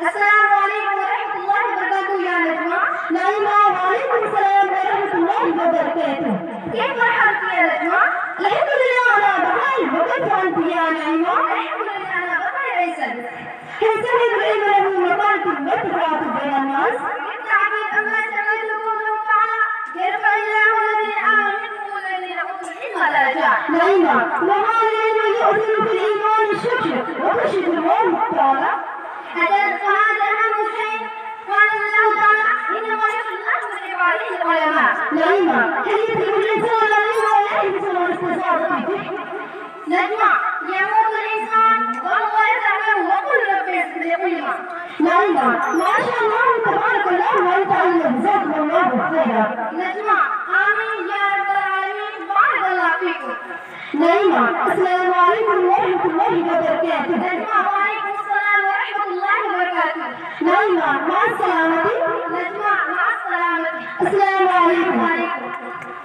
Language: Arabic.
السلام عليكم ورحمة الله وبركاته يا نجمة. نعيمة وعليكم السلام ورحمة الله وبركاته. كيف حالك يا نجمة؟ الحمد لله أنا بخير، وكيف أنت يا نعيمة؟ الحمد لله أنا بخير أيضا. هل سمعت العلم له مقالة وتقرأت بين الناس؟ بالتعبير أما سمعت قوله تعالى يرفع الله الذين آمنوا منكم والذين أوتوا العلم درجات. نعيمة وهذا العلم يؤثر في الإيمان الشكر وتشهد الله تعالى. هذا أهم شيء. قال الله تعالى إنما يخشى الله من عباده العلماء. نعيمة هل يدرك الإنسان العلم ولا يحسن الاستزادة فيه؟ نجمة يموت الإنسان وهو يتعلم وكل نفس بعلمه. نعيمة ما شاء الله تبارك الله ويتعلم جزاكم الله خيرا. نجمة آمين يا رب العالمين. بارك الله فيكم. نعيمة السلام عليكم ورحمة الله وبركاته. نجمة وعليكم السلام ورحمة الله وبركاته. نعيمة مع السلامة. نجمة مع السلامة. السلام عليكم. وعليكم.